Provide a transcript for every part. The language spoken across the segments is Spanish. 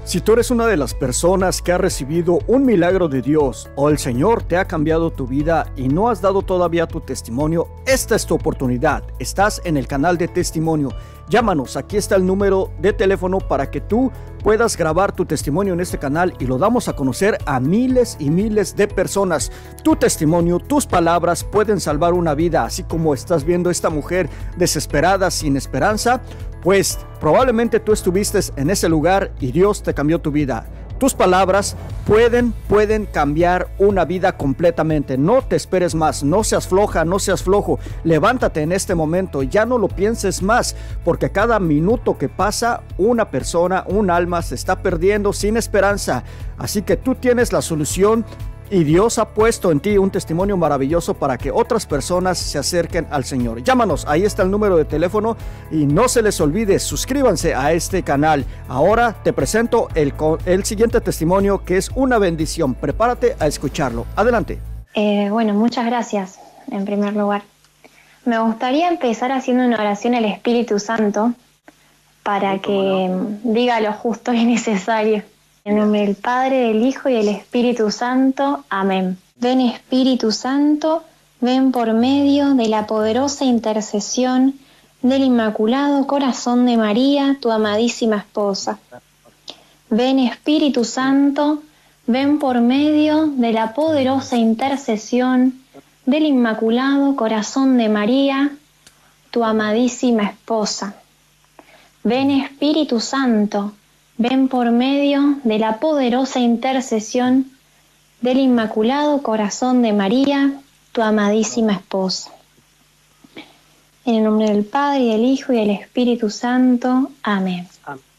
Si tú eres una de las personas que ha recibido un milagro de Dios o el Señor te ha cambiado tu vida y no has dado todavía tu testimonio, esta es tu oportunidad. Estás en el canal de testimonio. Llámanos, aquí está el número de teléfono para que tú puedas grabar tu testimonio en este canal y lo damos a conocer a miles y miles de personas. Tu testimonio, tus palabras pueden salvar una vida, así como estás viendo esta mujer desesperada, sin esperanza. Pues probablemente tú estuviste en ese lugar y Dios te cambió tu vida. Tus palabras pueden cambiar una vida completamente. No te esperes más, no seas floja, no seas flojo. Levántate en este momento, ya no lo pienses más, porque cada minuto que pasa, una persona, un alma se está perdiendo sin esperanza. Así que tú tienes la solución. Y Dios ha puesto en ti un testimonio maravilloso para que otras personas se acerquen al Señor. Llámanos, ahí está el número de teléfono y no se les olvide, suscríbanse a este canal. Ahora te presento el siguiente testimonio, que es una bendición. Prepárate a escucharlo. Adelante. Bueno, muchas gracias en primer lugar. Me gustaría empezar haciendo una oración al Espíritu Santo para que diga lo justo y necesario. En nombre del Padre, del Hijo y del Espíritu Santo. Amén. Ven Espíritu Santo, ven por medio de la poderosa intercesión del Inmaculado Corazón de María, tu amadísima esposa. Ven Espíritu Santo, ven por medio de la poderosa intercesión del Inmaculado Corazón de María, tu amadísima esposa. Ven Espíritu Santo, ven por medio de la poderosa intercesión del Inmaculado Corazón de María, tu amadísima esposa. En el nombre del Padre, y del Hijo, y del Espíritu Santo. Amén.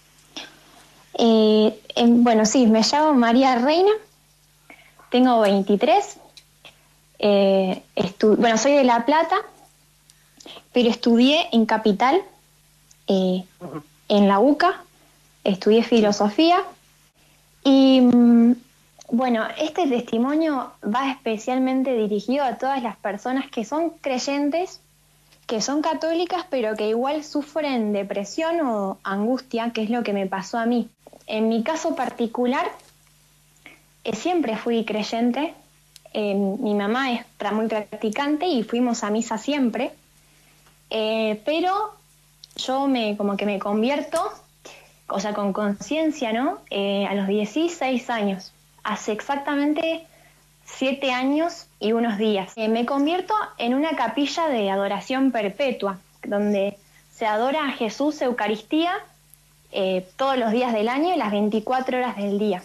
Bueno, sí, me llamo María Reina, tengo 23, soy de La Plata, pero estudié en Capital, en la UCA. Estudié filosofía y bueno, este testimonio va especialmente dirigido a todas las personas que son creyentes, que son católicas, pero que igual sufren depresión o angustia, que es lo que me pasó a mí. En mi caso particular, siempre fui creyente. Mi mamá es muy practicante y fuimos a misa siempre, pero yo como que me convierto, o sea, con conciencia, ¿no? A los 16 años, hace exactamente 7 años y unos días. Me convierto en una capilla de adoración perpetua, donde se adora a Jesús Eucaristía todos los días del año y las 24 horas del día.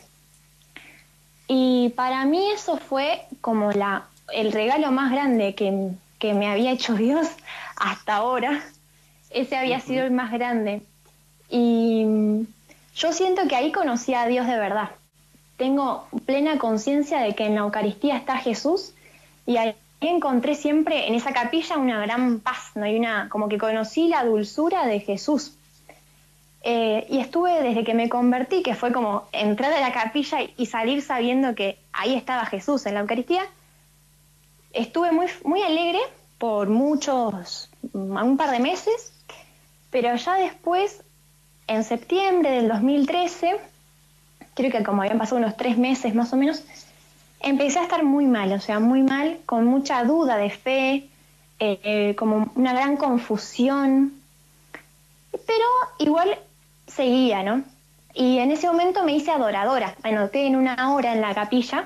Y para mí eso fue como el regalo más grande que me había hecho Dios hasta ahora. Ese había sido el más grande. Y yo siento que ahí conocí a Dios de verdad. Tengo plena conciencia de que en la Eucaristía está Jesús y ahí encontré siempre en esa capilla una gran paz, ¿no? Como que conocí la dulzura de Jesús. Y estuve desde que me convertí, que fue como entrar a la capilla y salir sabiendo que ahí estaba Jesús en la Eucaristía. Estuve muy, muy alegre por un par de meses, pero ya después, en septiembre del 2013, creo que como habían pasado unos 3 meses más o menos, empecé a estar muy mal, o sea, muy mal, con mucha duda de fe, como una gran confusión, pero igual seguía, ¿no? Y en ese momento me hice adoradora, me anoté en una hora en la capilla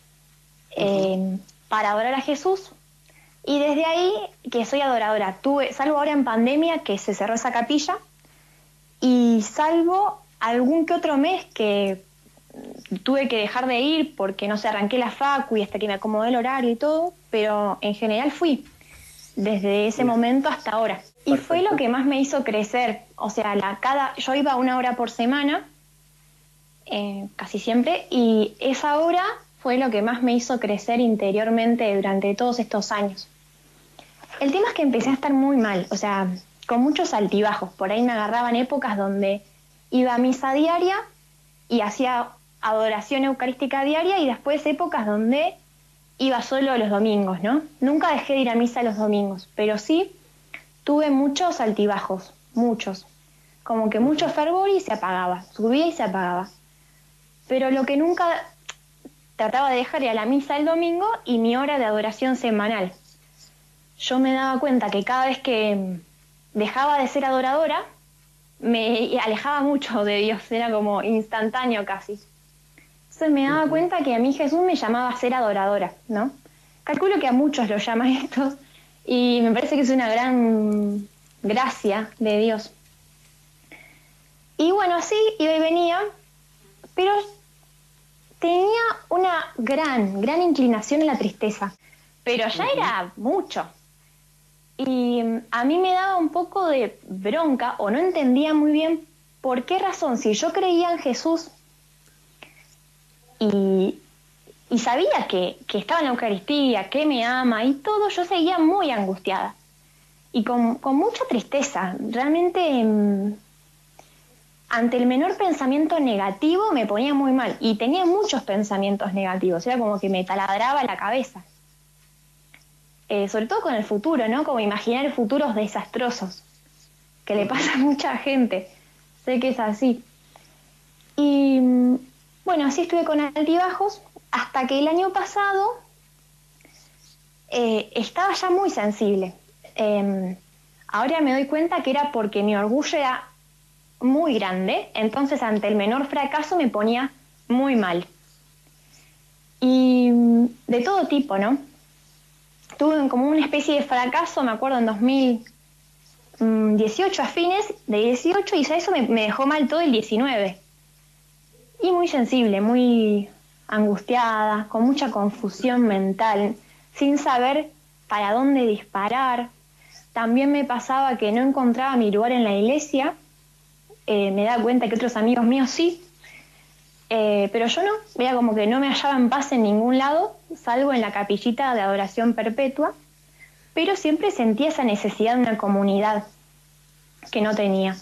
para adorar a Jesús, y desde ahí que soy adoradora. Salvo ahora en pandemia que se cerró esa capilla, y salvo algún que otro mes que tuve que dejar de ir porque, no sé, arranqué la facu y hasta que me acomodé el horario y todo, pero en general fui desde ese momento hasta ahora. Y fue lo que más me hizo crecer, o sea, yo iba 1 hora por semana, casi siempre, y esa hora fue lo que más me hizo crecer interiormente durante todos estos años. El tema es que empecé a estar muy mal, o sea, con muchos altibajos. Por ahí me agarraban épocas donde iba a misa diaria y hacía adoración eucarística diaria, y después épocas donde iba solo los domingos, ¿no? Nunca dejé de ir a misa los domingos, pero sí tuve muchos altibajos, muchos. Como que mucho fervor y se apagaba, subía y se apagaba. pero lo que nunca trataba de dejar era la misa del domingo y mi hora de adoración semanal. Yo me daba cuenta que cada vez que dejaba de ser adoradora, me alejaba mucho de Dios, era como instantáneo casi. Entonces me daba cuenta que a mí Jesús me llamaba a ser adoradora, ¿no? Calculo que a muchos lo llama esto, y me parece que es una gran gracia de Dios. Y bueno, así iba y venía, pero tenía una gran inclinación a la tristeza, pero ya era mucho. Y a mí me daba un poco de bronca, o no entendía muy bien por qué razón, si yo creía en Jesús y sabía que estaba en la Eucaristía, que me ama y todo, yo seguía muy angustiada y con mucha tristeza. Realmente, ante el menor pensamiento negativo me ponía muy mal, y tenía muchos pensamientos negativos, era como que me taladraba la cabeza. Sobre todo con el futuro, ¿no? Como imaginar futuros desastrosos, que le pasa a mucha gente. Sé que es así. Y bueno, así estuve con altibajos, hasta que el año pasado estaba ya muy sensible. Ahora me doy cuenta que era porque mi orgullo era muy grande, entonces ante el menor fracaso me ponía muy mal. Y de todo tipo, ¿no? Tuve como una especie de fracaso, me acuerdo, en 2018, a fines de 18, y ya eso me dejó mal todo el 19. Y muy sensible, muy angustiada, con mucha confusión mental, sin saber para dónde disparar. También me pasaba que no encontraba mi lugar en la iglesia. Me daba cuenta que otros amigos míos sí, pero yo no. Veía como que no me hallaba en paz en ningún lado, salvo en la capillita de adoración perpetua, pero siempre sentía esa necesidad de una comunidad que no tenía.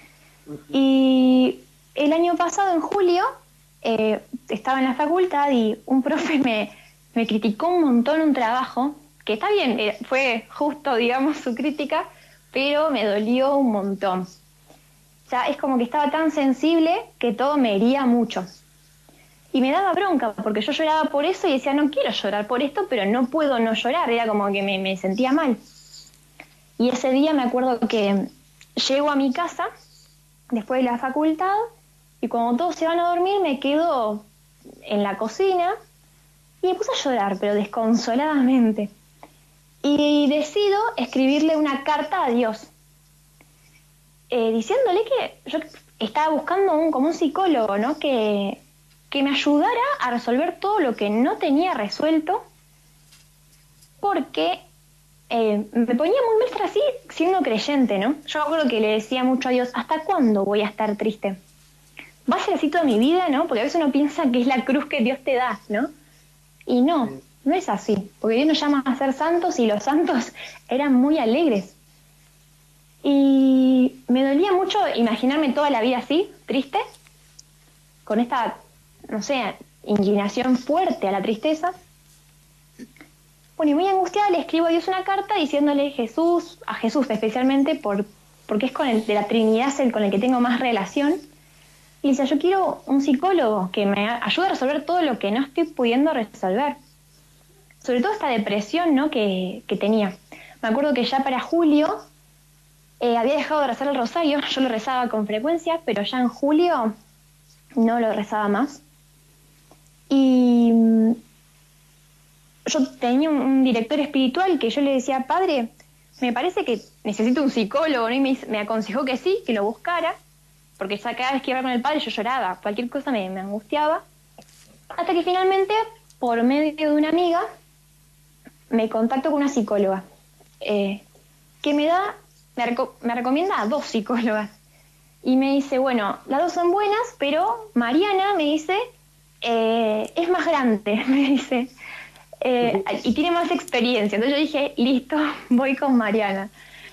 Y el año pasado, en julio, estaba en la facultad y un profe me criticó un montón un trabajo, que está bien, fue justo, digamos, su crítica, pero me dolió un montón. O sea, es como que estaba tan sensible que todo me hería mucho. Y me daba bronca, porque yo lloraba por eso y decía, no quiero llorar por esto, pero no puedo no llorar, era como que me sentía mal. Y ese día me acuerdo que llego a mi casa, después de la facultad, y cuando todos se van a dormir me quedo en la cocina y me puse a llorar, pero desconsoladamente. Y decido escribirle una carta a Dios, diciéndole que yo estaba buscando como un psicólogo, ¿no? Que me ayudara a resolver todo lo que no tenía resuelto, porque me ponía muy mal estar así siendo creyente, ¿no? Yo me acuerdo que le decía mucho a Dios, ¿hasta cuándo voy a estar triste? ¿Va a ser así toda mi vida, no? Porque a veces uno piensa que es la cruz que Dios te da, ¿no? Y no, no es así, porque Dios nos llama a ser santos y los santos eran muy alegres. Y me dolía mucho imaginarme toda la vida así, triste, con esta, no sé, inclinación fuerte a la tristeza. Bueno, y muy angustiada le escribo a Dios una carta diciéndole a Jesús especialmente, porque es con el de la Trinidad, es el con el que tengo más relación. Y dice, yo quiero un psicólogo que me ayude a resolver todo lo que no estoy pudiendo resolver. Sobre todo esta depresión, ¿no? que tenía. Me acuerdo que ya para julio había dejado de rezar el rosario. Yo lo rezaba con frecuencia, pero ya en julio no lo rezaba más. Y yo tenía un director espiritual que yo le decía, padre, me parece que necesito un psicólogo, ¿no? Y me aconsejó que sí, que lo buscara, porque ya cada vez que iba con el padre yo lloraba, cualquier cosa me angustiaba. Hasta que finalmente, por medio de una amiga, me contacto con una psicóloga, que me recomienda a 2 psicólogas. Y me dice, bueno, las 2 son buenas, pero Mariana, me dice, es más grande, me dice, y tiene más experiencia. Entonces yo dije, listo, voy con Mariana.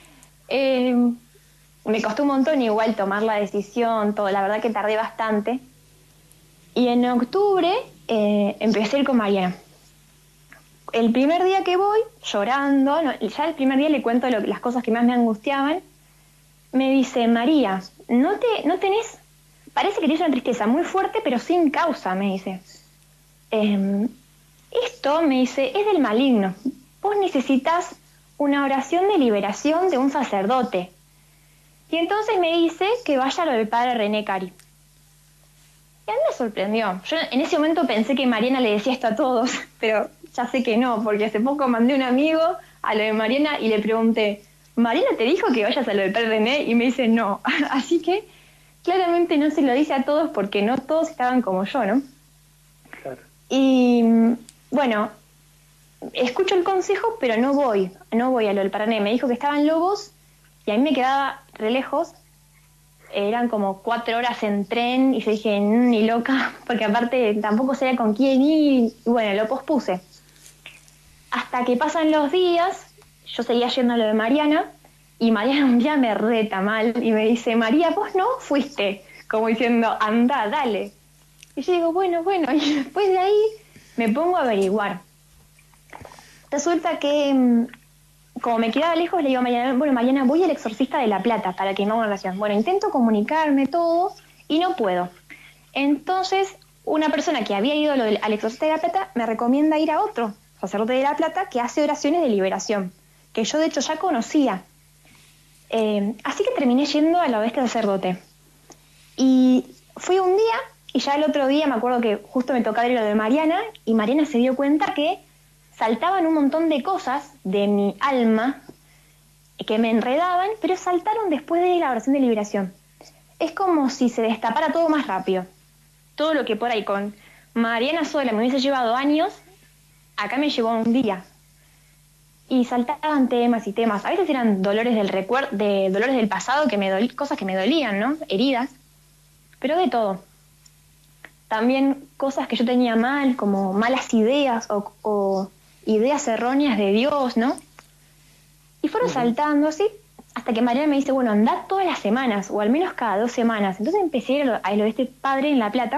Me costó un montón igual tomar la decisión, todo, la verdad que tardé bastante. Y en octubre empecé a ir con Mariana. El primer día que voy, llorando, ya el primer día le cuento las cosas que más me angustiaban, me dice, María, ¿no tenés parece que tienes una tristeza muy fuerte, pero sin causa, me dice. Esto, me dice, es del maligno. Vos necesitas una oración de liberación de un sacerdote. Y entonces me dice que vaya a lo del padre René Cari. Y a mí me sorprendió. Yo en ese momento pensé que Mariana le decía esto a todos, pero ya sé que no, porque hace poco mandé un amigo a lo de Mariana y le pregunté, ¿Mariana te dijo que vayas a lo del padre René? Y me dice no. Así que claramente no se lo dice a todos porque no todos estaban como yo, ¿no? Claro. Y bueno, escucho el consejo, pero no voy a lo del Paraná. Me dijo que estaban Lobos y a mí me quedaba re lejos. Eran como 4 horas en tren y yo dije, ni loca, porque aparte tampoco sabía con quién ir. Y bueno, lo pospuse. Hasta que pasan los días, yo seguía yendo a lo de Mariana y Mariana un día me reta mal y me dice, María, vos no fuiste, como diciendo, anda, dale. Y yo digo, bueno, y después de ahí me pongo a averiguar. Resulta que, como me quedaba lejos, le digo a Mariana, bueno, Mariana, voy al Exorcista de La Plata para que me haga una oración. Bueno, intento comunicarme todo y no puedo. Entonces, una persona que había ido al Exorcista de La Plata me recomienda ir a otro sacerdote de La Plata que hace oraciones de liberación, que yo de hecho ya conocía. Así que terminé yendo a lo de este sacerdote. Y fui un día y ya el otro día me acuerdo que justo me tocaba ir a lo de Mariana y Mariana se dio cuenta que saltaban un montón de cosas de mi alma que me enredaban, pero saltaron después de la oración de liberación. Es como si se destapara todo más rápido. Todo lo que por ahí con Mariana sola me hubiese llevado años, acá me llevó un día. Y saltaban temas y temas. A veces eran dolores del recuerdo, de dolores del pasado, cosas que me dolían, ¿no? Heridas. Pero de todo. También cosas que yo tenía mal, como malas ideas o ideas erróneas de Dios, ¿no? Y fueron saltando así, hasta que Mariana me dice, bueno, andá todas las semanas, o al menos cada 2 semanas. Entonces empecé a ir a lo de este padre en La Plata,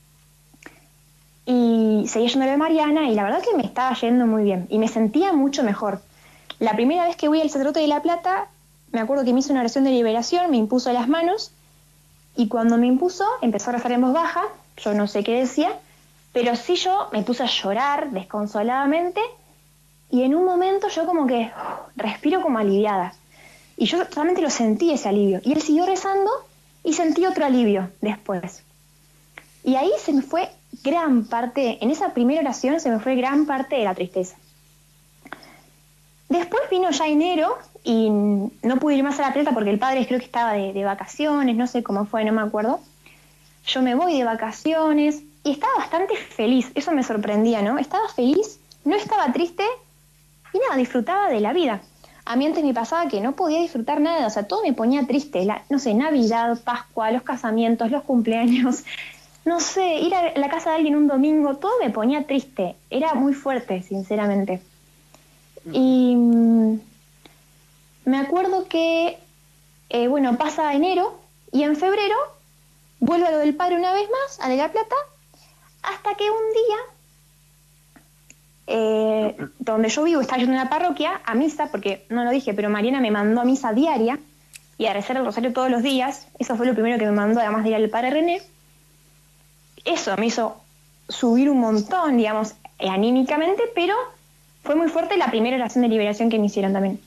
y seguí yendo a lo de Mariana, y la verdad que me estaba yendo muy bien, y me sentía mucho mejor. La primera vez que fui al sacerdote de La Plata, me acuerdo que me hizo una oración de liberación, me impuso las manos, y cuando me impuso, empezó a rezar en voz baja, yo no sé qué decía, pero sí yo me puse a llorar desconsoladamente, y en un momento yo como que respiro como aliviada. Y yo realmente lo sentí, ese alivio. Y él siguió rezando y sentí otro alivio después. Y ahí se me fue gran parte, en esa primera oración se me fue gran parte de la tristeza. Después vino ya enero y no pude ir más a La Plata porque el padre creo que estaba de vacaciones, no sé cómo fue, no me acuerdo. Yo me voy de vacaciones y estaba bastante feliz, eso me sorprendía, ¿no? Estaba feliz, no estaba triste y nada, disfrutaba de la vida. A mí antes me pasaba que no podía disfrutar nada, o sea, todo me ponía triste, no sé, Navidad, Pascua, los casamientos, los cumpleaños, no sé, ir a la casa de alguien un domingo, todo me ponía triste, era muy fuerte, sinceramente. Y me acuerdo que, bueno, pasa enero y en febrero vuelvo a lo del padre una vez más, a de La Plata, hasta que un día, donde yo vivo, estaba yendo a la parroquia, a misa, porque no lo dije, pero Mariana me mandó a misa diaria y a rezar el rosario todos los días. Eso fue lo primero que me mandó, además de ir al padre René. Eso me hizo subir un montón, digamos, anímicamente, pero fue muy fuerte la primera oración de liberación que me hicieron también.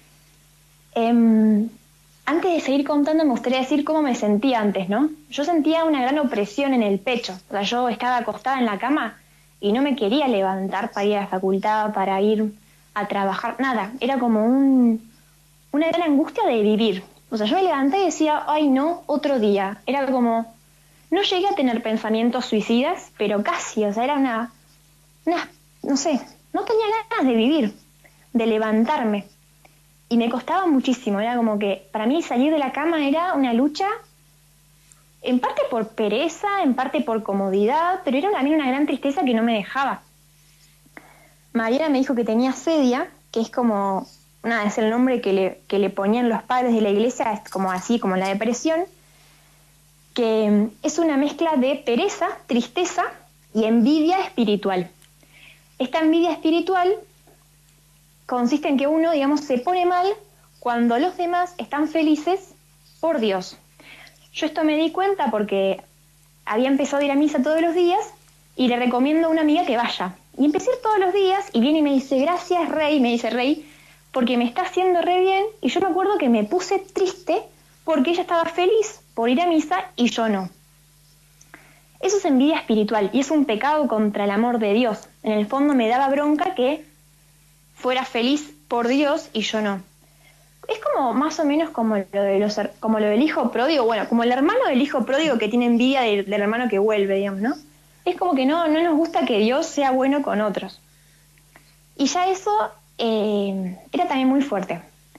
Antes de seguir contando, me gustaría decir cómo me sentía antes, ¿no? Yo sentía una gran opresión en el pecho. O sea, yo estaba acostada en la cama y no me quería levantar para ir a la facultad, para ir a trabajar, nada. Era como una gran angustia de vivir. O sea, yo me levanté y decía, ay no, otro día. Era como, no llegué a tener pensamientos suicidas, pero casi, o sea, era no sé, no tenía ganas de vivir, de levantarme. Y me costaba muchísimo, era como que para mí salir de la cama era una lucha, en parte por pereza, en parte por comodidad, pero era también una gran tristeza que no me dejaba. Mariana me dijo que tenía sedia, que es como, nada, es el nombre que le ponían los padres de la iglesia, es como así, como la depresión, que es una mezcla de pereza, tristeza y envidia espiritual. Esta envidia espiritual consiste en que uno, digamos, se pone mal cuando los demás están felices por Dios. Yo esto me di cuenta porque había empezado a ir a misa todos los días y le recomiendo a una amiga que vaya. Y empecé a ir todos los días y viene y me dice, gracias Rey, me dice Rey, porque me está haciendo re bien. Y yo me acuerdo que me puse triste porque ella estaba feliz por ir a misa y yo no. Eso es envidia espiritual y es un pecado contra el amor de Dios. En el fondo me daba bronca que fuera feliz por Dios y yo no. Es como más o menos como como lo del hijo pródigo, bueno, como el hermano del hijo pródigo que tiene envidia del hermano que vuelve, digamos, ¿no? Es como que no nos gusta que Dios sea bueno con otros. Y ya eso era también muy fuerte.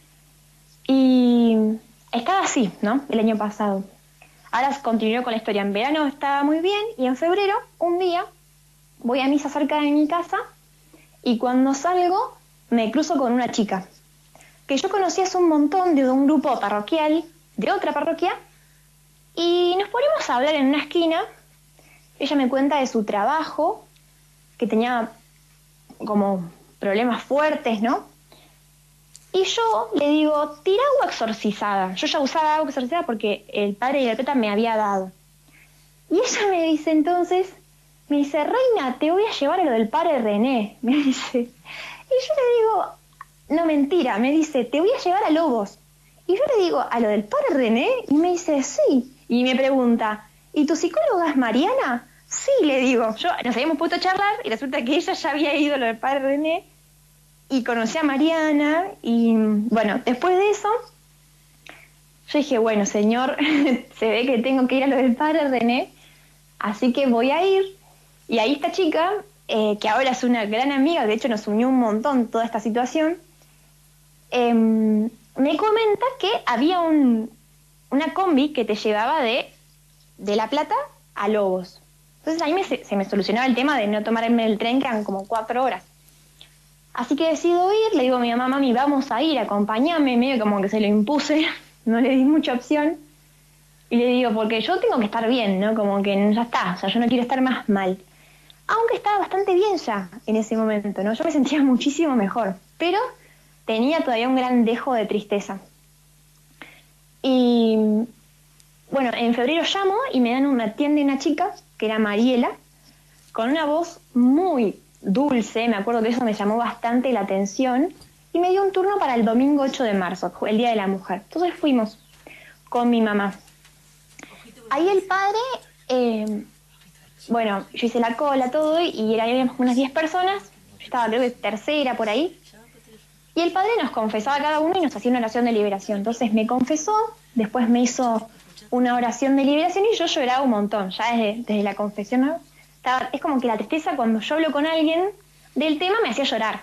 Y estaba así, ¿no? El año pasado. Ahora continuó con la historia. En verano estaba muy bien y en febrero, un día, voy a misa cerca de mi casa y cuando salgo me cruzo con una chica que yo conocí hace un montón de un grupo parroquial, de otra parroquia, y nos ponemos a hablar en una esquina. Ella me cuenta de su trabajo, que tenía como problemas fuertes, ¿no? Y yo le digo, tira agua exorcizada. Yo ya usaba agua exorcizada porque el padre de la Peta me había dado. Y ella me dice entonces, me dice, Reina, te voy a llevar a lo del padre René, me dice. Y yo le digo, no, mentira, me dice, te voy a llevar a Lobos. Y yo le digo, ¿a lo del padre René? Y me dice, sí. Y me pregunta, ¿y tu psicóloga es Mariana? Sí, le digo. Nos habíamos puesto a charlar y resulta que ella ya había ido a lo del padre René y conocí a Mariana. Y bueno, después de eso, yo dije, bueno, señor, se ve que tengo que ir a lo del padre René, así que voy a ir. Y ahí esta chica, que ahora es una gran amiga, de hecho nos unió un montón toda esta situación, me comenta que había una combi que te llevaba de La Plata a Lobos. Entonces ahí se me solucionaba el tema de no tomarme el tren, que eran como 4 horas. Así que decido ir, le digo a mi mamá, mami, vamos a ir, acompáñame, medio como que se lo impuse, no le di mucha opción. Y le digo, porque yo tengo que estar bien, ¿no? Como que ya está, o sea, yo no quiero estar más mal. Aunque estaba bastante bien ya en ese momento, ¿no? Yo me sentía muchísimo mejor, pero tenía todavía un gran dejo de tristeza. Y bueno, en febrero llamo y me atiende una chica, que era Mariela, con una voz muy dulce, me acuerdo que eso me llamó bastante la atención, y me dio un turno para el domingo 8 de marzo, el Día de la Mujer. Entonces fuimos con mi mamá. Ahí el padre, bueno, yo hice la cola, todo, y éramos unas 10 personas, yo estaba creo que tercera por ahí, y el padre nos confesaba a cada uno y nos hacía una oración de liberación. Entonces me confesó, después me hizo una oración de liberación y yo lloraba un montón, ya desde la confesión, ¿no? Es como que la tristeza, cuando yo hablo con alguien del tema, me hacía llorar.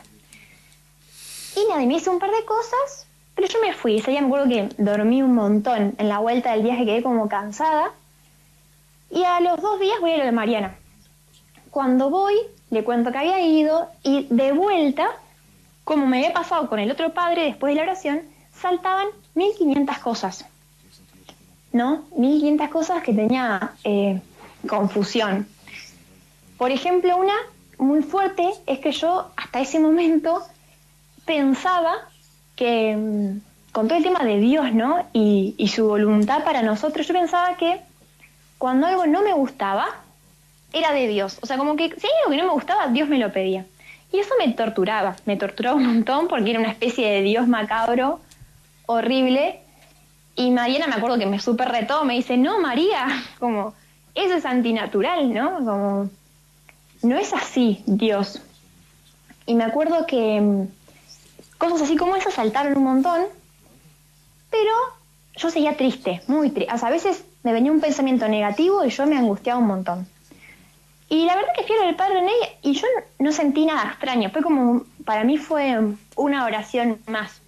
Y nada, y me hizo un par de cosas, pero yo me fui. Ese día me acuerdo que dormí un montón. En la vuelta del viaje quedé como cansada. Y a los 2 días voy a lo de Mariana. Cuando voy, le cuento que había ido y de vuelta, como me había pasado con el otro padre después de la oración, saltaban 1500 cosas, ¿no? 1500 cosas que tenía confusión. Por ejemplo, una muy fuerte es que yo hasta ese momento pensaba que con todo el tema de Dios, ¿no? Y su voluntad para nosotros, yo pensaba que cuando algo no me gustaba, era de Dios. O sea, como que si hay algo que no me gustaba, Dios me lo pedía. Y eso me torturaba un montón porque era una especie de Dios macabro, horrible. Y Mariana, me acuerdo que me súper retó, me dice, no, María, como, eso es antinatural, ¿no? Como, no es así, Dios. Y me acuerdo que cosas así como esas saltaron un montón, pero yo seguía triste, muy triste. O sea, a veces me venía un pensamiento negativo y yo me angustiaba un montón. Y la verdad que fui al padre René y yo no sentí nada extraño. Fue como, para mí fue una oración más.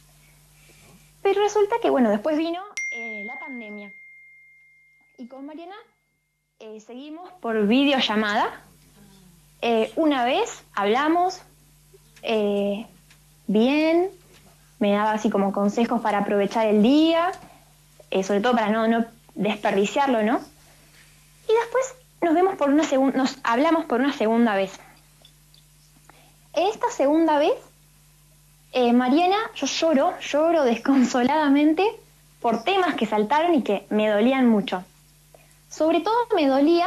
Pero resulta que, bueno, después vino la pandemia. Y con Mariana seguimos por videollamada. Una vez hablamos bien, me daba así como consejos para aprovechar el día, sobre todo para no desperdiciarlo, ¿no? Y después nos hablamos por una segunda vez. En esta segunda vez, Mariana, yo lloro desconsoladamente por temas que saltaron y que me dolían mucho. Sobre todo me dolía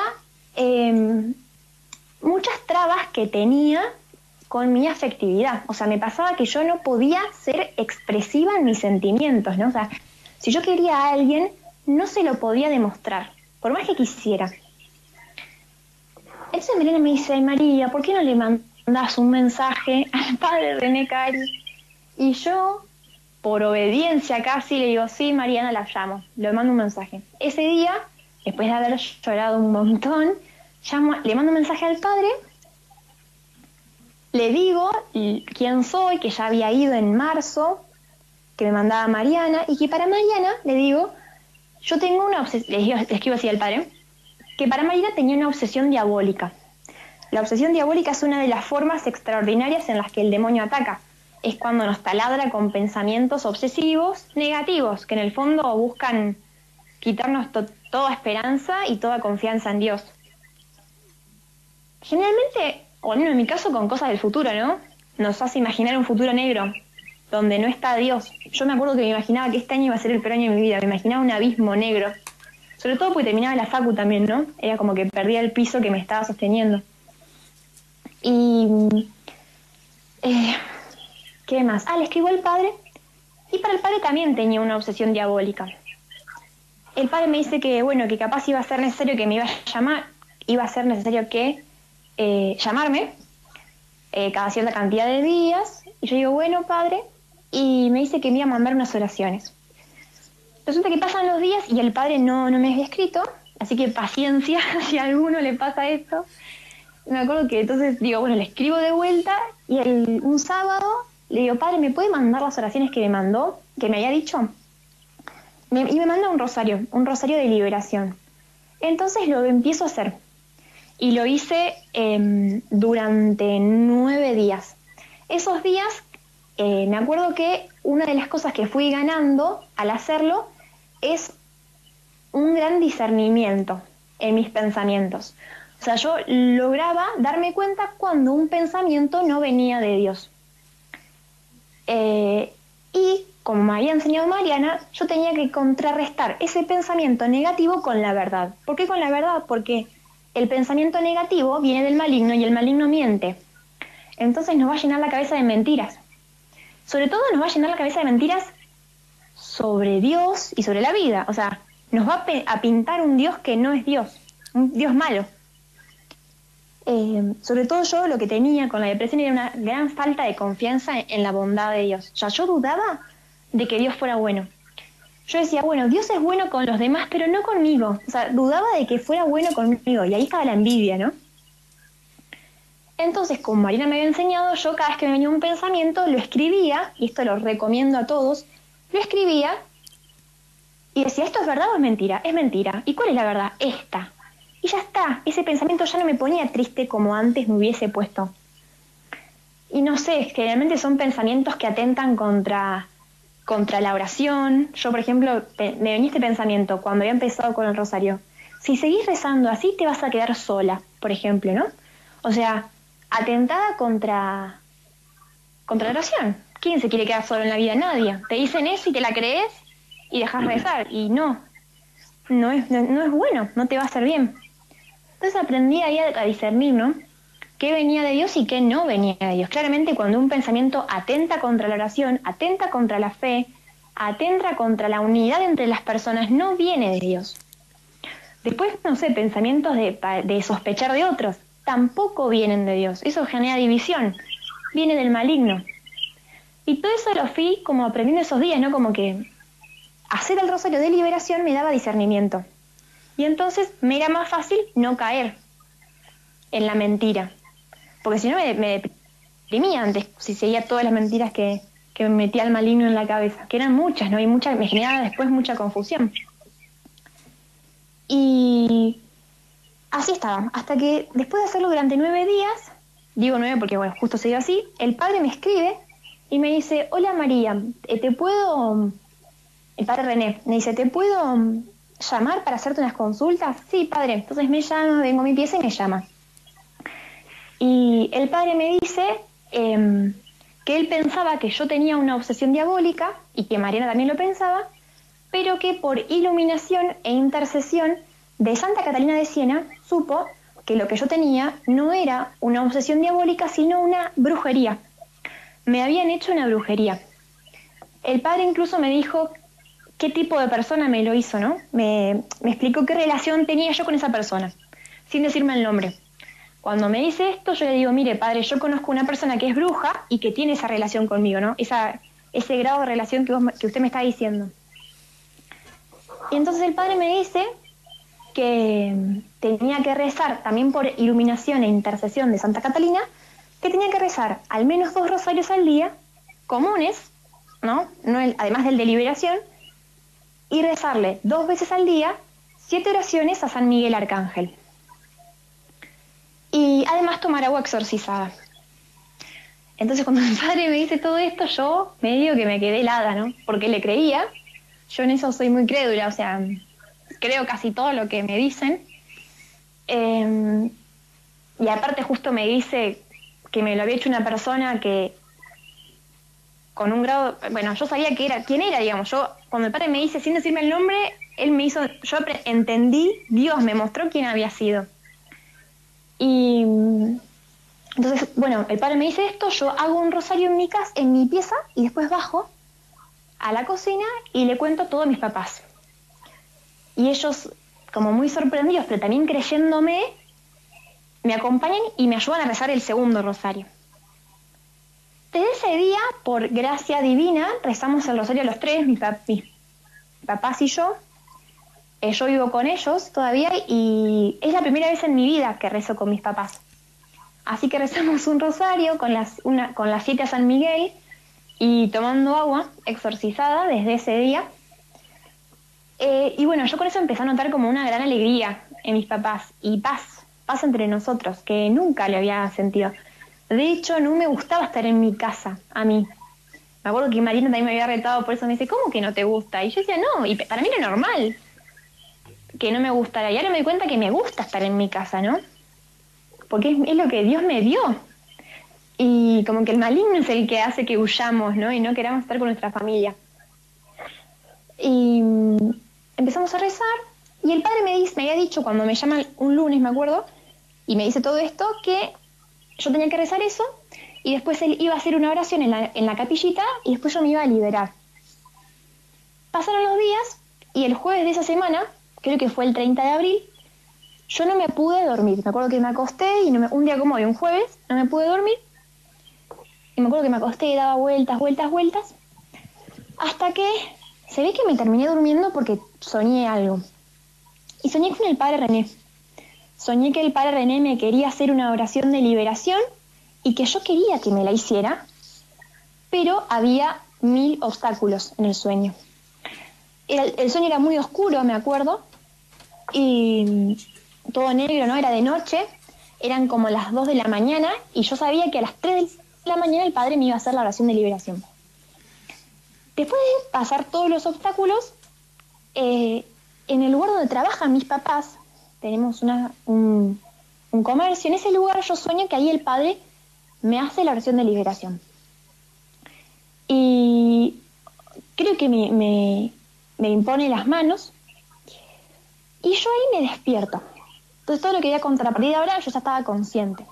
muchas trabas que tenía con mi afectividad. O sea, me pasaba que yo no podía ser expresiva en mis sentimientos, ¿no? O sea, si yo quería a alguien, no se lo podía demostrar, por más que quisiera. Entonces Mariana me dice, ay María, ¿por qué no le mandas un mensaje al padre René Cari? Y yo, por obediencia casi, le digo, sí, Mariana, la llamo, le mando un mensaje. Ese día, después de haber llorado un montón, le mando un mensaje al padre, le digo quién soy, que ya había ido en marzo, que me mandaba Mariana, y que para Mariana, le digo, yo tengo una obsesión, le escribo así al padre, que para Mariana tenía una obsesión diabólica. La obsesión diabólica es una de las formas extraordinarias en las que el demonio ataca. Es cuando nos taladra con pensamientos obsesivos negativos, que en el fondo buscan quitarnos toda esperanza y toda confianza en Dios. Generalmente, o al menos en mi caso, con cosas del futuro, ¿no? Nos hace imaginar un futuro negro, donde no está Dios. Yo me acuerdo que me imaginaba que este año iba a ser el peor año de mi vida, me imaginaba un abismo negro. Sobre todo porque terminaba la facu también, ¿no? Era como que perdía el piso que me estaba sosteniendo. Y... ¿qué más? Le escribo al padre, y para el padre también tenía una obsesión diabólica. El padre me dice que, bueno, que capaz iba a ser necesario que me iba a llamar, iba a ser necesario que llamarme cada cierta cantidad de días, y yo digo, bueno, padre, y me dice que me iba a mandar unas oraciones. Resulta que pasan los días y el padre no me había escrito, así que paciencia si a alguno le pasa esto. Me acuerdo que entonces digo, bueno, le escribo de vuelta y un sábado le digo, padre, ¿me puede mandar las oraciones que me mandó, que me había dicho? Y me manda un rosario de liberación. Entonces lo empiezo a hacer. Y lo hice durante 9 días. Esos días, me acuerdo que una de las cosas que fui ganando al hacerlo es un gran discernimiento en mis pensamientos. O sea, yo lograba darme cuenta cuando un pensamiento no venía de Dios. Y como me había enseñado Mariana, yo tenía que contrarrestar ese pensamiento negativo con la verdad. ¿Por qué con la verdad? Porque el pensamiento negativo viene del maligno y el maligno miente. Entonces nos va a llenar la cabeza de mentiras. Sobre todo nos va a llenar la cabeza de mentiras sobre Dios y sobre la vida. O sea, nos va a pintar un Dios que no es Dios, un Dios malo. Sobre todo yo lo que tenía con la depresión era una gran falta de confianza en la bondad de Dios. O sea, yo dudaba de que Dios fuera bueno. Yo decía, bueno, Dios es bueno con los demás, pero no conmigo. O sea, dudaba de que fuera bueno conmigo, y ahí estaba la envidia, ¿no? Entonces, como Marina me había enseñado, yo cada vez que me venía un pensamiento lo escribía, y esto lo recomiendo a todos, lo escribía y decía, ¿esto es verdad o es mentira? Es mentira. ¿Y cuál es la verdad? Esta. Y ya está, ese pensamiento ya no me ponía triste como antes me hubiese puesto. Y no sé, generalmente son pensamientos que atentan contra la oración. Yo, por ejemplo, me venía este pensamiento cuando había empezado con el rosario. Si seguís rezando así, te vas a quedar sola, por ejemplo, ¿no? O sea, atentada contra la oración. ¿Quién se quiere quedar solo en la vida? Nadie. Te dicen eso y te la crees y dejas rezar. Y no es bueno, no te va a hacer bien. Entonces aprendí ahí a discernir, ¿no? Qué venía de Dios y qué no venía de Dios. Claramente cuando un pensamiento atenta contra la oración, atenta contra la fe, atenta contra la unidad entre las personas, no viene de Dios. Después, no sé, pensamientos de sospechar de otros, tampoco vienen de Dios. Eso genera división, viene del maligno. Y todo eso lo fui como aprendiendo esos días, ¿no? Como que hacer el rosario de liberación me daba discernimiento. Y entonces me era más fácil no caer en la mentira. Porque si no me deprimía antes, si seguía todas las mentiras que me metía el maligno en la cabeza, que eran muchas, ¿no? Y me generaba después mucha confusión. Y así estaba, hasta que después de hacerlo durante 9 días, digo 9 porque bueno, justo se dio así, el padre me escribe y me dice, hola María, el padre René, me dice, ¿te puedo llamar para hacerte unas consultas? Sí, padre. Entonces me llama, vengo a mi pieza y me llama. Y el padre me dice que él pensaba que yo tenía una obsesión diabólica, y que Mariana también lo pensaba, pero que por iluminación e intercesión de Santa Catalina de Siena supo que lo que yo tenía no era una obsesión diabólica, sino una brujería. Me habían hecho una brujería. El padre incluso me dijo qué tipo de persona me lo hizo, ¿no? Me explicó qué relación tenía yo con esa persona, sin decirme el nombre. Cuando me dice esto, yo le digo, mire, padre, yo conozco una persona que es bruja y que tiene esa relación conmigo, ¿no? Ese grado de relación que usted me está diciendo. Y entonces el padre me dice que tenía que rezar, también por iluminación e intercesión de Santa Catalina, que tenía que rezar al menos 2 rosarios al día, comunes, ¿no? Además del de liberación, y rezarle 2 veces al día 7 oraciones a San Miguel Arcángel. Y además tomar agua exorcizada. Entonces cuando mi padre me dice todo esto, yo medio que me quedé helada, ¿no? Porque le creía, yo en eso soy muy crédula, o sea, creo casi todo lo que me dicen. Y aparte justo me dice que me lo había hecho una persona que con un grado, bueno, yo sabía quién era, digamos. Yo, cuando el padre me dice, sin decirme el nombre, él me hizo, yo entendí, Dios me mostró quién había sido. Y entonces, bueno, el padre me dice esto, yo hago un rosario en mi casa, en mi pieza, y después bajo a la cocina y le cuento todo a mis papás. Y ellos, como muy sorprendidos, pero también creyéndome, me acompañan y me ayudan a rezar el segundo rosario. Desde ese día, por gracia divina, rezamos el rosario los 3, mis papás y yo. Yo vivo con ellos todavía y es la primera vez en mi vida que rezo con mis papás. Así que rezamos un rosario con las 7 a San Miguel y tomando agua exorcizada desde ese día. Y bueno, yo con eso empecé a notar como una gran alegría en mis papás y paz entre nosotros, que nunca le había sentido. De hecho, no me gustaba estar en mi casa, a mí. Me acuerdo que Marina también me había retado por eso, me dice, ¿cómo que no te gusta? Y yo decía, no, y para mí era normal que no me gustara. Y ahora me doy cuenta que me gusta estar en mi casa, ¿no? Porque es lo que Dios me dio. Y como que el maligno es el que hace que huyamos, ¿no? Y no queramos estar con nuestra familia. Y empezamos a rezar. Y el padre me había dicho, cuando me llama un lunes, me acuerdo, y me dice todo esto, que yo tenía que rezar eso, y después él iba a hacer una oración en la capillita, y después yo me iba a liberar. Pasaron los días, y el jueves de esa semana, creo que fue el 30 de abril, yo no me pude dormir. Me acuerdo que me acosté, y un día como hoy, un jueves, no me pude dormir, y me acuerdo que me acosté y daba vueltas, hasta que se ve que me terminé durmiendo porque soñé algo. Y soñé con el padre René. Soñé que el padre René me quería hacer una oración de liberación y que yo quería que me la hiciera, pero había 1000 obstáculos en el sueño. El sueño era muy oscuro, me acuerdo, y todo negro, ¿no? Era de noche, eran como las 2 de la mañana y yo sabía que a las 3 de la mañana el padre me iba a hacer la oración de liberación. Después de pasar todos los obstáculos, en el lugar donde trabajan mis papás, tenemos un comercio, en ese lugar yo sueño que ahí el padre me hace la oración de liberación. Y creo que me impone las manos y yo ahí me despierto. Entonces todo lo que había contra a partir de ahora yo ya estaba consciente.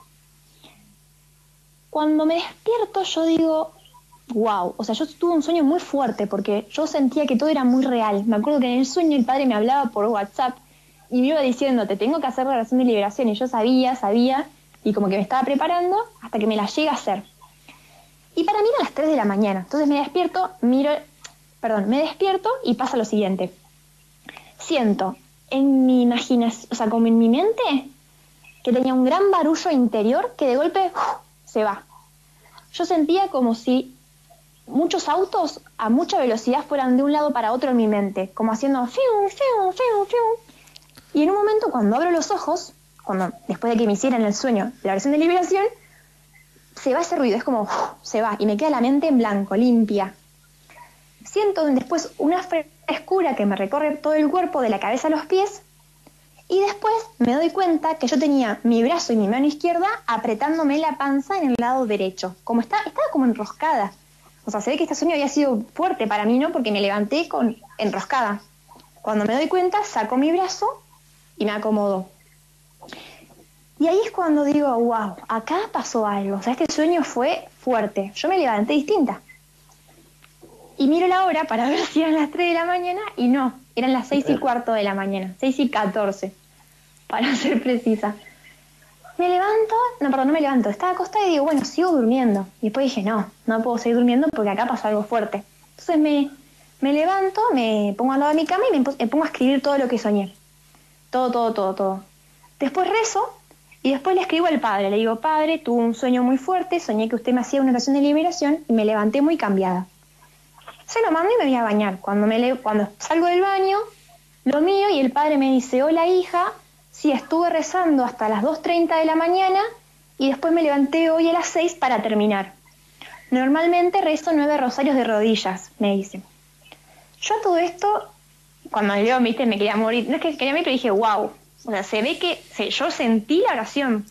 Cuando me despierto yo digo, wow, o sea, yo tuve un sueño muy fuerte porque yo sentía que todo era muy real. Me acuerdo que en el sueño el padre me hablaba por WhatsApp y me iba diciendo, te tengo que hacer la oración de liberación, y yo sabía, y como que me estaba preparando hasta que me la llega a hacer. Y para mí eran las 3 de la mañana, entonces me despierto y pasa lo siguiente. Siento en mi imaginación, o sea, como en mi mente, que tenía un gran barullo interior que de golpe se va. Yo sentía como si muchos autos a mucha velocidad fueran de un lado para otro en mi mente, como haciendo fiu, fiu, fiu, fiu. Y en un momento, cuando abro los ojos, después de que me hicieran el sueño la oración de liberación, se va ese ruido, es como se va, y me queda la mente en blanco, limpia. Siento después una frescura que me recorre todo el cuerpo, de la cabeza a los pies, y después me doy cuenta que yo tenía mi brazo y mi mano izquierda apretándome la panza en el lado derecho, estaba como enroscada. O O sea, se ve que este sueño había sido fuerte para mí, ¿no? Porque me levanté enroscada. Cuando me doy cuenta, saco mi brazo y me acomodó. Y ahí es cuando digo, wow, acá pasó algo. O sea, este sueño fue fuerte. Yo me levanté distinta. Y miro la hora para ver si eran las 3 de la mañana y no, eran las 6:15 de la mañana, 6:14, para ser precisa. Me levanto, no me levanto, estaba acostada y digo, bueno, sigo durmiendo. Y después dije, no puedo seguir durmiendo porque acá pasó algo fuerte. Entonces me levanto, me pongo al lado de mi cama y me pongo a escribir todo lo que soñé. Todo. Después rezo y después le escribo al padre. Le digo, padre, tuve un sueño muy fuerte, soñé que usted me hacía una oración de liberación y me levanté muy cambiada. Se lo mando y me voy a bañar. Cuando salgo del baño, lo miro y el padre me dice, hola hija, sí, estuve rezando hasta las 2:30 de la mañana y después me levanté hoy a las 6 para terminar. Normalmente rezo 9 rosarios de rodillas, me dice. Yo a todo esto, cuando me leo, viste, me quería morir. No es que quería morir, pero dije, wow. O sea, se ve que yo sentí la oración.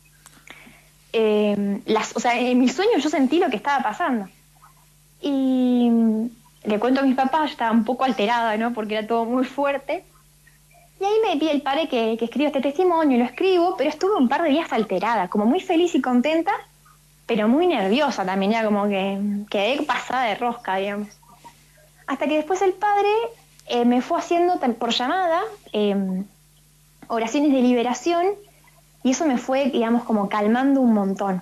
O sea, en mis sueños yo sentí lo que estaba pasando. Y le cuento a mis papás, yo estaba un poco alterada, ¿no? Porque era todo muy fuerte. Y ahí me pide el padre que escriba este testimonio, lo escribo, pero estuve un par de días alterada, como muy feliz y contenta, pero muy nerviosa también, ya como que quedé pasada de rosca, digamos. Hasta que después el padre me fue haciendo por llamada oraciones de liberación y eso me fue, digamos, como calmando un montón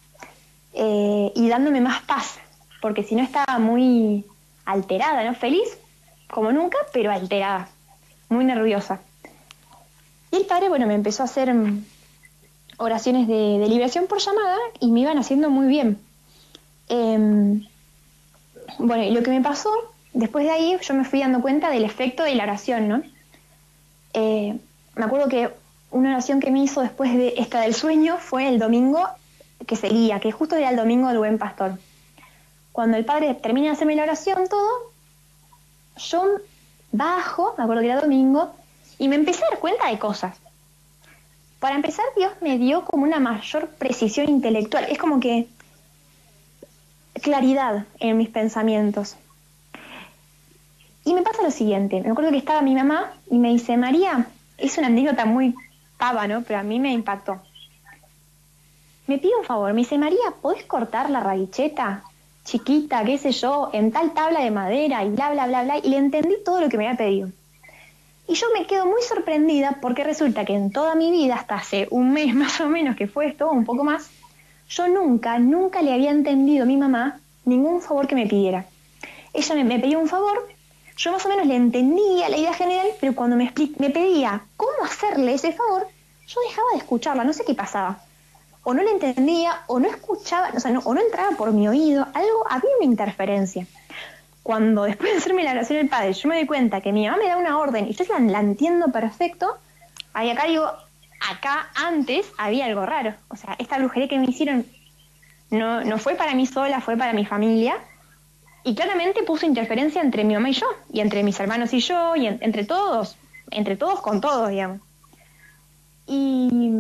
y dándome más paz, porque si no estaba muy alterada, ¿no? Feliz como nunca, pero alterada, muy nerviosa. Y el padre, bueno, me empezó a hacer oraciones de liberación por llamada y me iban haciendo muy bien. Bueno, y lo que me pasó, después de ahí yo me fui dando cuenta del efecto de la oración, ¿no? Me acuerdo que una oración que me hizo después de esta del sueño fue el domingo que seguía, que justo era el domingo del Buen Pastor. Cuando el padre termina de hacerme la oración, todo, yo bajo, me acuerdo que era domingo, y me empecé a dar cuenta de cosas. Para empezar, Dios me dio como una mayor precisión intelectual. Es como que claridad en mis pensamientos. Y me pasa lo siguiente. Me acuerdo que estaba mi mamá y me dice, María, es una anécdota muy pava, ¿no? Pero a mí me impactó. Me pide un favor. Me dice, María, ¿podés cortar la radicheta chiquita, qué sé yo, en tal tabla de madera y bla, bla, bla, bla? Y le entendí todo lo que me había pedido. Y yo me quedo muy sorprendida porque resulta que en toda mi vida, hasta hace un mes más o menos que fue esto, un poco más, yo nunca le había entendido a mi mamá ningún favor que me pidiera. Ella me pedía un favor, yo más o menos le entendía la idea general, pero cuando me pedía cómo hacerle ese favor, yo dejaba de escucharla, no sé qué pasaba. O no le entendía, o no escuchaba, o sea, o no entraba por mi oído, había una interferencia. Cuando después de hacerme la oración del padre, yo me doy cuenta que mi mamá me da una orden y yo la entiendo perfecto, ahí acá antes había algo raro. O sea, esta brujería que me hicieron no fue para mí sola, fue para mi familia. Y claramente puso interferencia entre mi mamá y yo, y entre mis hermanos y yo, y entre todos con todos, digamos. Y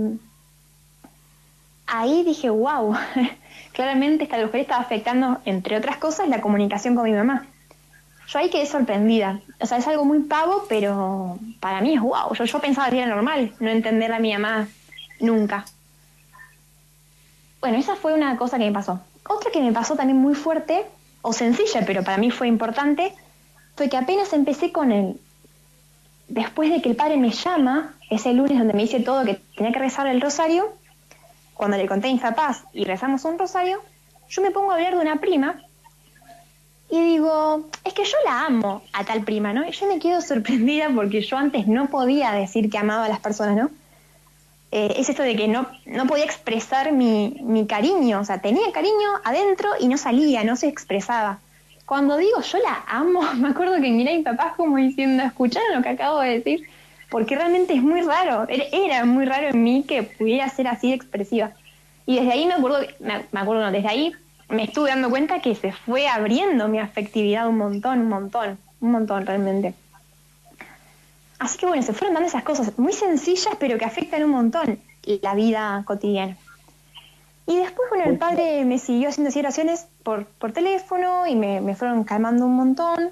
ahí dije, wow, claramente esta brujería estaba afectando, entre otras cosas, la comunicación con mi mamá. Yo ahí quedé sorprendida. O sea, es algo muy pavo, pero para mí es wow. Yo pensaba que era normal no entender a mi mamá nunca. Bueno, esa fue una cosa que me pasó. Otra que me pasó también muy fuerte, o sencilla, pero para mí fue importante, fue que apenas empecé con él. Después de que el padre me llama, ese lunes donde me dice todo que tenía que rezar el rosario, cuando le conté a mis papás y rezamos un rosario, yo me pongo a hablar de una prima y digo, es que yo la amo a tal prima, ¿no? Y yo me quedo sorprendida porque yo antes no podía decir que amaba a las personas, ¿no? Es esto de que no podía expresar mi cariño, o sea, tenía cariño adentro y no salía, no se expresaba. Cuando digo yo la amo, me acuerdo que miré a mi papá como diciendo, ¿escucharon lo que acabo de decir? Porque realmente es muy raro, era muy raro en mí que pudiera ser así de expresiva. Y desde ahí desde ahí me estuve dando cuenta que se fue abriendo mi afectividad un montón realmente. Así que bueno, se fueron dando esas cosas muy sencillas pero que afectan un montón la vida cotidiana. Y después, bueno, el padre me siguió haciendo así oraciones por teléfono y me fueron calmando un montón.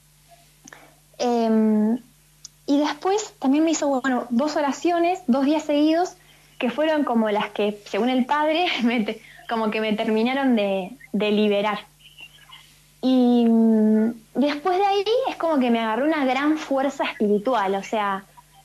Y después también me hizo, bueno, 2 oraciones, 2 días seguidos, que fueron como las que, según el padre, como que me terminaron de liberar. Y después de ahí es como que me agarró una gran fuerza espiritual, o sea,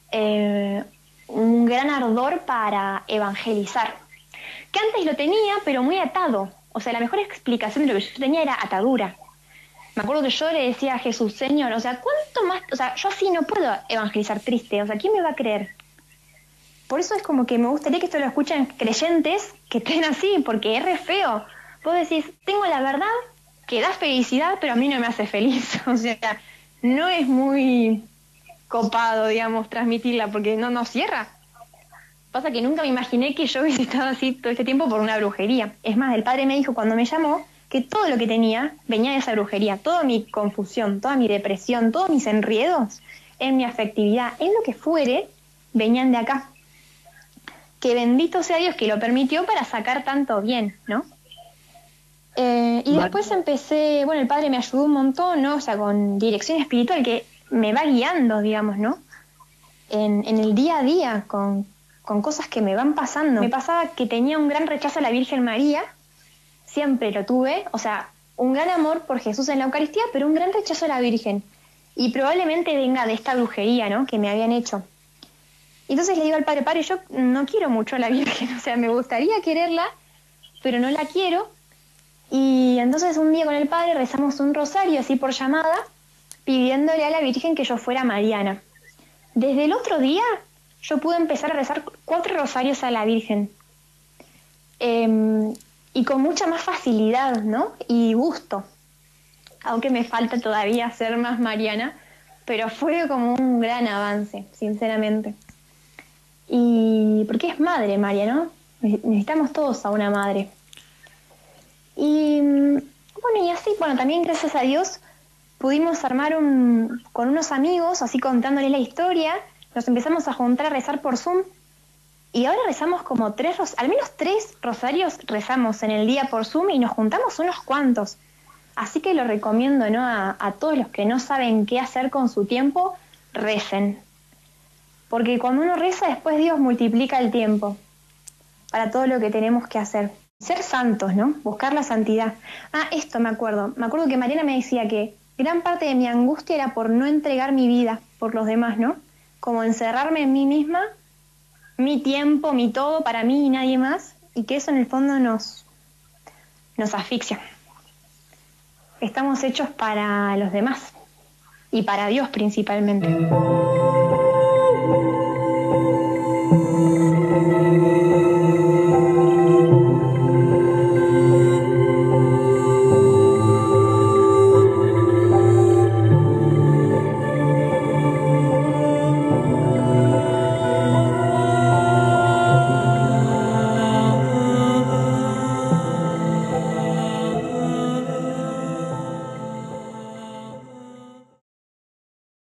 un gran ardor para evangelizar. Que antes lo tenía, pero muy atado. O sea, la mejor explicación de lo que yo tenía era atadura. Me acuerdo que yo le decía a Jesús, Señor, o sea, ¿cuánto más? O sea, yo así no puedo evangelizar triste, o sea, ¿quién me va a creer? Por eso es como que me gustaría que esto lo escuchen creyentes que estén así, porque es re feo. Vos decís, tengo la verdad que da felicidad, pero a mí no me hace feliz. O sea, no es muy copado, digamos, transmitirla, porque no cierra. Pasa que nunca me imaginé que yo hubiese estado así todo este tiempo por una brujería. Es más, el padre me dijo cuando me llamó que todo lo que tenía venía de esa brujería. Toda mi confusión, toda mi depresión, todos mis enriedos en mi afectividad, en lo que fuere, venían de acá. Que bendito sea Dios que lo permitió para sacar tanto bien, ¿no? Y después empecé, bueno, el padre me ayudó un montón, ¿no? O sea, con dirección espiritual que me va guiando, digamos, ¿no? En el día a día, con cosas que me van pasando. Me pasaba que tenía un gran rechazo a la Virgen María, siempre lo tuve, o sea, un gran amor por Jesús en la Eucaristía, pero un gran rechazo a la Virgen. Y probablemente venga de esta brujería, ¿no? Que me habían hecho. Entonces le digo al padre, yo no quiero mucho a la Virgen, o sea, me gustaría quererla, pero no la quiero. Y entonces un día con el padre rezamos un rosario así por llamada, pidiéndole a la Virgen que yo fuera mariana. Desde el otro día yo pude empezar a rezar 4 rosarios a la Virgen. Y con mucha más facilidad, ¿no? Y gusto. Aunque me falta todavía ser más mariana, pero fue como un gran avance, sinceramente. Y porque es madre María, ¿no? Necesitamos todos a una madre. Y bueno, y así, bueno, también gracias a Dios pudimos armar con unos amigos, así contándoles la historia, nos empezamos a juntar a rezar por Zoom. Y ahora rezamos como al menos 3 rosarios rezamos en el día por Zoom y nos juntamos unos cuantos. Así que lo recomiendo, ¿no? A todos los que no saben qué hacer con su tiempo, recen. Porque cuando uno reza, después Dios multiplica el tiempo para todo lo que tenemos que hacer. Ser santos, ¿no? Buscar la santidad. Esto me acuerdo. Me acuerdo que Mariana me decía que gran parte de mi angustia era por no entregar mi vida por los demás, ¿no? Como encerrarme en mí misma, mi tiempo, mi todo para mí y nadie más, y que eso en el fondo nos asfixia. Estamos hechos para los demás y para Dios principalmente.